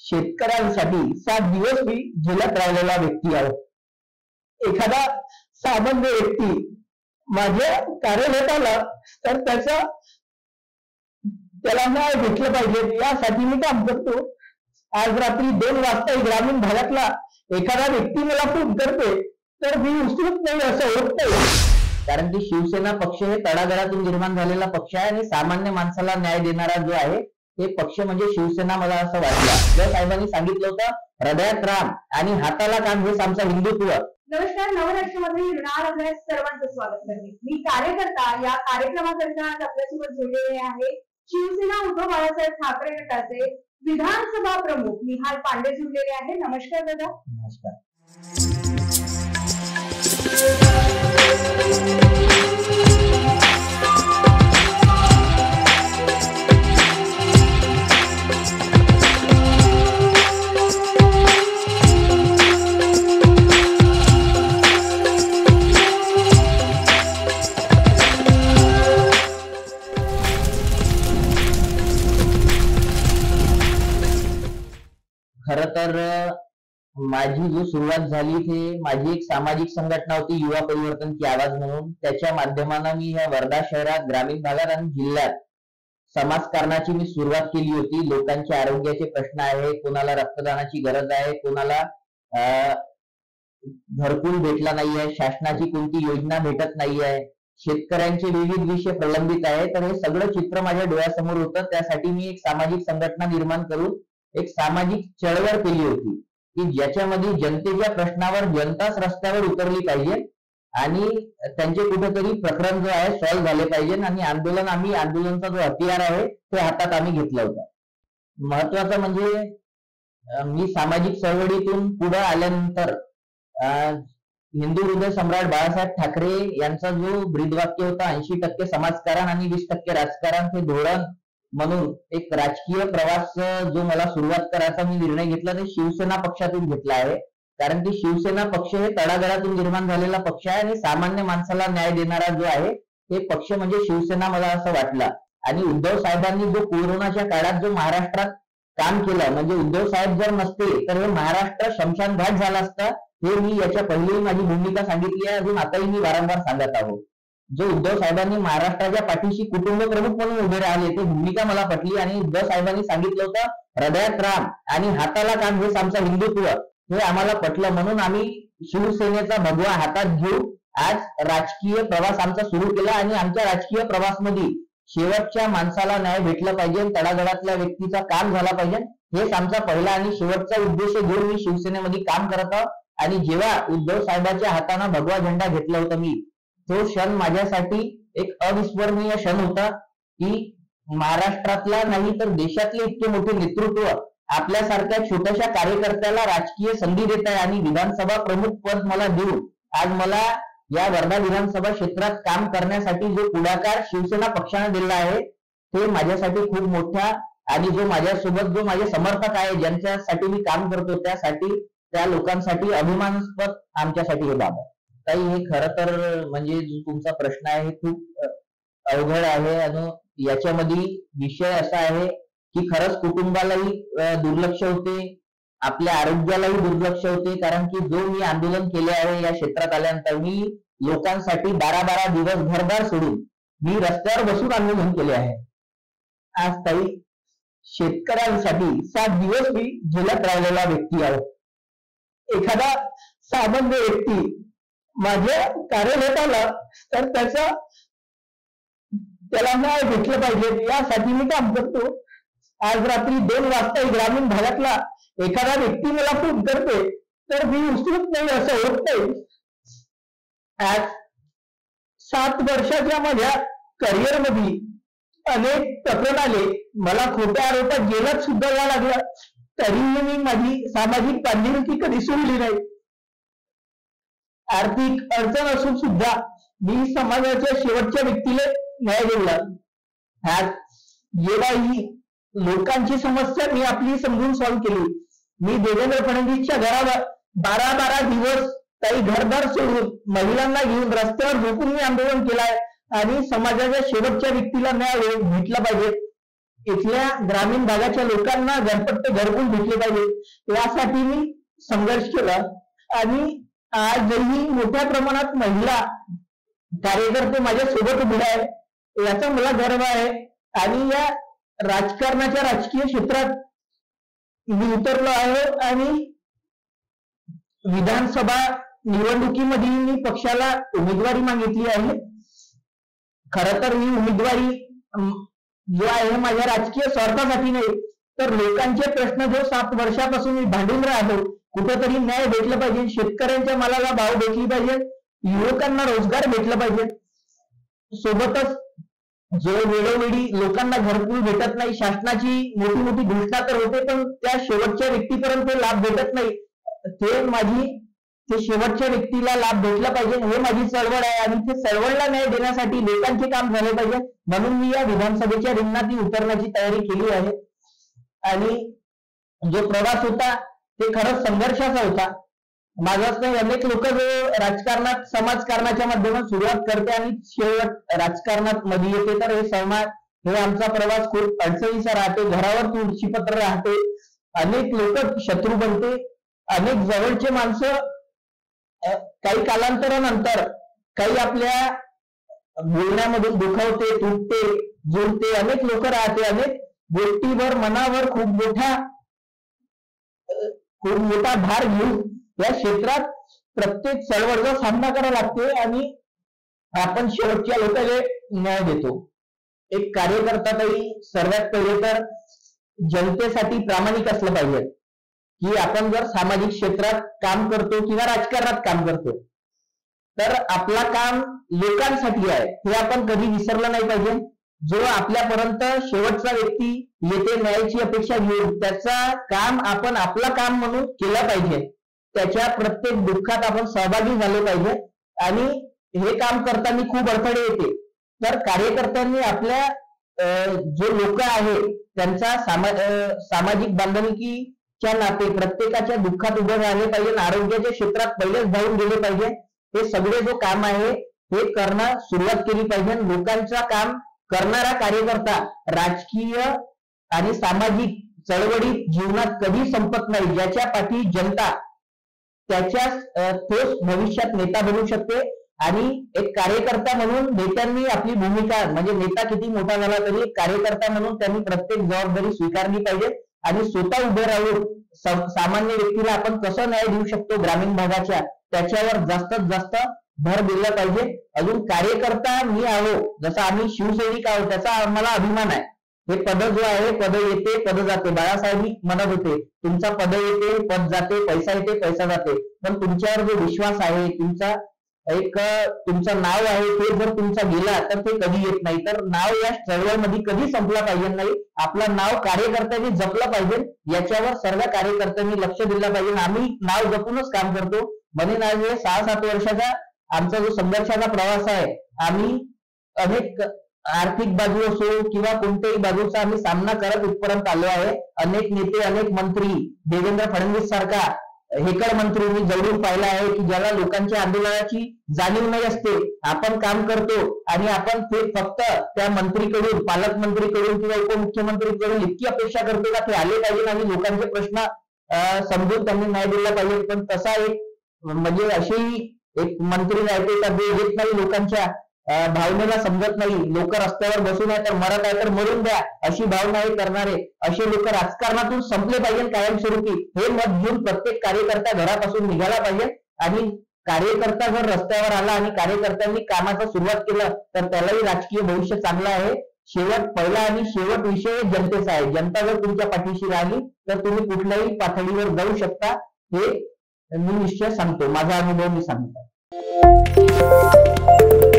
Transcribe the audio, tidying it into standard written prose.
शेतकऱ्यांसाठी 7 दिवस मी झेलत राहिलेला व्यक्ती आहे. एखादा सामान्य व्यक्ती माझ्या कार्यालयात आला तर त्याला न्याय भेटलं पाहिजे यासाठी मी काम करतो. आज रात्री 2 वाजता ग्रामीण भागातला एखादा व्यक्ती मला फोन करते तर मी उचलत नाही असं होत नाही. कारण की शिवसेना पक्ष हे तळागाळातून निर्माण झालेला पक्ष आहे आणि सामान्य माणसाला न्याय देणारा जो आहे हे पक्ष म्हणजे शिवसेना मला असं वाटलं. जर साहेबांनी सांगितलं होतं हृदयात राम आणि हाताला काम हेच आमचा हिंदुत्व. नमस्कार, नवराष्ट्रमध्ये मृणाल आपल्या सर्वांचं स्वागत करते. मी कार्यकर्ता या कार्यक्रमाकरिता आज आपल्यासोबत जोडलेले आहे शिवसेना उद्धव बाळासाहेब ठाकरे गटाचे विधानसभा प्रमुख निहाल पांडे जोडलेले आहे. नमस्कार दादा. नमस्कार. खरं तर माझी जो सुरुवात झाली ते माझी एक सामाजिक संघटना होती युवा परिवर्तन की आवाज म्हणून. त्याच्या माध्यमानं मी या वर्धा शहरात ग्रामीण भागात आणि जिल्ह्यात समाजकारणाची मी सुरुवात केली होती. लोकांच्या आरोग्याचे प्रश्न आहे, कोणाला रक्तदानाची गरज आहे, कोणाला घरकुल भेटला नाही आहे, शासनाची कोणती योजना भेटत नाही आहे, शेतकऱ्यांचे विविध विषय प्रलंबित आहे. तर हे सगळं चित्र माझ्या डोळ्यासमोर होतं. त्यासाठी मी एक सामाजिक संघटना निर्माण करून एक सामाजिक चळवळ केली होती की ज्याच्यामध्ये जनतेच्या प्रश्नावर जनताच रस्त्यावर उतरली पाहिजे आणि त्यांचे कुठेतरी प्रकरण जो आहे सॉल्व्ह झाले पाहिजे आणि आंदोलनचा जो हत्यार आहे ते हातात आम्ही घेतलं होतं. महत्वाचं म्हणजे मी सामाजिक चळवळीतून पुढे आल्यानंतर हिंदू हृदय सम्राट बाळासाहेब ठाकरे यांचा जो ब्रीदवाक्य होता 80% समाजकारण आणि 20% राजकारण हे धोरण म्हणून एक राजकीय प्रवास जो मला सुरुवात करायचा मी निर्णय घेतला ते शिवसेना पक्षातून घेतला आहे. कारण की शिवसेना पक्ष हे तळागाळातून निर्माण झालेला पक्ष आहे आणि सामान्य माणसाला न्याय देणारा जो आहे ते पक्ष म्हणजे शिवसेना मला असं वाटलं. आणि उद्धव साहेबांनी जो कोरोनाच्या काळात जो महाराष्ट्रात काम केलं म्हणजे उद्धव साहेब जर नसते तर हे महाराष्ट्र शमशान घाट झाला असता. हे मी याच्या पहिली माझी भूमिका सांगितली आहे, अजून आताही मी वारंवार सांगत आहोत. जो उद्धव साहेबांनी महाराष्ट्राच्या पाठीशी कुटुंब प्रमुख म्हणून उभे राहिले ते भूमिका मला पटली आणि उद्धव साहेबांनी सांगितलं होतं हृदयात राम आणि हाताला काम हेच आमचा हिंदुत्व हे आम्हाला पटलं. म्हणून आम्ही शिवसेनेचा भगवा हातात घेऊन आज राजकीय प्रवास आमचा सुरू केला आणि आमच्या राजकीय प्रवासमध्ये शेवटच्या माणसाला न्याय भेटला पाहिजे, तळागाळातल्या व्यक्तीचा काम झाला पाहिजे हेच आमचा पहिला आणि शेवटचा उद्देश घेऊन मी शिवसेनेमध्ये काम करत आहोत. आणि जेव्हा उद्धव साहेबांच्या हाताने भगवा झेंडा घेतला होता मी तो क्षण माझ्यासाठी एक अविस्मरणीय क्षण होता की महाराष्ट्रातला नाही तर देशातले इतके मोठे नेतृत्व आपल्यासारख्या छोट्याशा कार्यकर्त्याला राजकीय संधी देत आहे आणि विधानसभा प्रमुख पद मला देऊन आज मला या वर्धा विधानसभा क्षेत्रात काम करण्यासाठी जो पुढाकार शिवसेना पक्षाने दिला आहे ते माझ्यासाठी खूप मोठा आणि जो माझ्यासोबत जो माझे समर्थक आहे ज्यांच्यासाठी मी काम करतो त्यासाठी त्या लोकांसाठी अभिमानास्पद आमच्यासाठी हे बाब आहे. ताई हे खरं तर म्हणजे जो तुमचा प्रश्न आहे खूप अवघड आहे आणि याच्यामध्ये विषय असा आहे की खरंच कुटुंबालाही दुर्लक्ष होते, आपल्या आरोग्यालाही दुर्लक्ष होते. कारण की जो मी आंदोलन केले आहे या क्षेत्रात आल्यानंतर मी लोकांसाठी 12-12 दिवस घरदार सोडून मी रस्त्यावर बसून आंदोलन केले आहे. आज ताई शेतकऱ्यांसाठी 7 दिवस मी झेलत राहिलेला व्यक्ती आहे. एखादा सामान्य व्यक्ती माझ्या कार्यालयात आला तर त्याला न्याय भेटलं पाहिजे यासाठी मी काम करतो. आज रात्री 2 वाजता ग्रामीण भागातला एखादा व्यक्ती मला फोन करते तर मी उचलत नाही असं होत नाही. आज 7 वर्षाच्या माझ्या करिअर मध्ये अनेक प्रकरण आले, मला खोट्या आरोपात जेलात सुद्धा जावं लागलं तरीही मी माझी सामाजिक बांधिलकी कधी सोडली नाही. आर्थिक अडचण असून सुद्धा मी समाजाच्या शेवटच्या व्यक्तीला न्याय दिला. आज जेव्हा ही लोकांची समस्या मी आपली समजून सॉल्व्ह केली, मी देवेंद्र फडणवीसच्या घरावर 12-12 दिवस काही घरदार सोडून महिलांना घेऊन रस्त्यावर झोपून मी आंदोलन केलाय आणि समाजाच्या शेवटच्या व्यक्तीला न्याय भेटला पाहिजे इथल्या ग्रामीण भागाच्या लोकांना घरपट्टे घरकुल भेटले पाहिजे यासाठी मी संघर्ष केला आणि आजही मोठ्या प्रमाणात महिला कार्यकर्ते माझ्या सोबत उभे आहे याचा मला गर्व आहे। आणि या राजकारणाच्या राजकीय क्षेत्रात मी उतरलो आहे आणि विधानसभा निवडणुकीमध्ये मी पक्षाला उमेदवारी मागितली आहे। खरं तर ही उमेदवारी जो आहे माझ्या राजकीय स्वार्थासाठी नाही तर लोकांचे प्रश्न जो 7 वर्षापासून मी भांडून राहतो कुठेतरी न्याय भेटला पाहिजे, शेतकऱ्यांच्या मालाला भाव भेटली पाहिजे, युवकांना रोजगार भेटला पाहिजे, सोबतच जो वेळोवेळी लोकांना घरकुल भेटत नाही, शासनाची मोठी मोठी घोषणा तर होते पण त्या शेवटच्या व्यक्तीपर्यंत लाभ भेटत नाही, ते शेवटच्या व्यक्तीला लाभ भेटला पाहिजे हे माझी चळवळ आहे आणि ते चळवळला न्याय देण्यासाठी लोकांचे काम झाले पाहिजे म्हणून मी या विधानसभेच्या रिंगणात उतरण्याची तयारी केली आहे। आणि जो प्रवास होता ते खरंच संघर्षाचा होता। माझाच नाही अनेक लोक जो राजकारणात समाजकारणाच्या माध्यमातून सुरुवात करते आणि शेवट राजकारणात मध्ये येते तर हे समाज हे आमचा प्रवास खूप अडचणीचा राहते, घरावर तुळशी पत्र राहते, अनेक लोक शत्रू बनते, अनेक जवळचे माणसं काही कालांतरानंतर काही आपल्या बोलण्यामधून दुखावते, तुटते, जुळते, अनेक लोक राहते, अनेक गोष्टीवर मनावर खूप मोठा भार घेऊन या क्षेत्रात प्रत्येक चळवळीचा सामना करावा लागते आणि आपण शेवटच्या लोकांना न्याय देतो। एक कार्यकर्ता तरी सर्वात पहिले तर जनतेसाठी प्रामाणिक असलं पाहिजे की आपण जर सामाजिक क्षेत्रात काम करतो किंवा राजकारणात काम करतो तर आपला काम लोकांसाठी आहे हे आपण कधी विसरलं नाही पाहिजे। जो आपल्यापर्यंत शेवटचा व्यक्ती येते न्यायाची अपेक्षा घेऊन त्याचा काम आपण आपला काम म्हणून केलं पाहिजे, त्याच्या प्रत्येक दुःखात आपण सहभागी झाले पाहिजे आणि हे काम करताना खूप अडथळे येते तर कार्यकर्त्यांनी आपल्या जो लोक आहे त्यांचा सामाजिक बांधिलकीच्या नाते प्रत्येकाच्या दुःखात उभे राहिले पाहिजे, आरोग्याच्या क्षेत्रात पहिलेच धावून गेले पाहिजे, हे सगळे जो काम आहे हे करणं सुरुवात केली पाहिजे। लोकांचा काम करणारा कार्यकर्ता राजकीय आणि सामाजिक चळवळीत जीवनात कधी संपत नाही, ज्याच्या पाठी जनता त्याच्या तोच भविष्यात नेता बनू शकते। आणि एक कार्यकर्ता म्हणून नेत्यांनी आपली भूमिका म्हणजे नेता किती मोठा झाला तरी कार्यकर्ता म्हणून त्यांनी प्रत्येक जबाबदारी स्वीकारली पाहिजे आणि स्वतः उभे राहून सामान्य व्यक्तीला आपण कसं न्याय देऊ शकतो ग्रामीण भागाच्या त्याच्यावर जास्तीत जास्त भर दिला पाहिजे। अजून कार्यकर्ता मी आहो जसं आम्ही शिवसैनिक आहोत त्याचा आम्हाला अभिमान आहे। हे पद जो आहे पद येते पद जाते, बाळासाहेब म्हणत होते तुमचा पद येते पद जाते, पैसा येते पैसा जाते, पण तुमच्यावर जो विश्वास आहे तुमचं नाव आहे ते जर तुमचा गेला तर ते कधी येत नाही। तर नाव या चळवळीमध्ये कधी संपला पाहिजे नाही, आपलं नाव कार्यकर्त्यांनी जपलं पाहिजे याच्यावर सर्व कार्यकर्त्यांनी लक्ष दिलं पाहिजे। आम्ही नाव जपूनच काम करतो म्हणून आज 6-7 वर्षाचा आमचा जो संघर्षाचा प्रवास आहे आम्ही अनेक आर्थिक बाजू असो किंवा कोणत्याही बाजूचा आम्ही सामना करत इथपर्यंत आलो आहे। अनेक नेते अनेक मंत्री देवेंद्र फडणवीस सारखा हेकड मंत्री मी जवळून पाहिला आहे की ज्याला लोकांच्या आंदोलनाची जाणीव नाही असते, आपण काम करतो आणि आपण ते फक्त त्या मंत्रीकडून पालकमंत्रीकडून किंवा उपमुख्यमंत्रीकडून इतकी अपेक्षा करतो का ते आले पाहिजे आणि लोकांचे प्रश्न समजून त्यांनी न्याय दिला पाहिजे, पण तसा एक म्हणजे अशी एक मंत्री राहते का जे येत नाही लोकांच्या भावनेला समजत नाही, लोक रस्त्यावर बसून आहे तर मरत आहे तर मरून द्या अशी भावना हे करणारे असे लोक राजकारणातून संपले पाहिजे कायमस्वरूपी। हे मत घेऊन प्रत्येक कार्यकर्ता घरापासून निघाला पाहिजे आणि कार्यकर्ता जर रस्त्यावर आला आणि कार्यकर्त्यांनी कामाचा सुरुवात केलं तर त्यालाही राजकीय भविष्य चांगलं आहे। शेवट पहिला आणि शेवट विषय जनतेचा आहे, जनता जर तुमच्या पाठीशी राहिली तर तुम्ही कुठल्याही पातळीवर जाऊ शकता हे मी निश्चय सांगतो, माझा अनुभव मी सांगतो।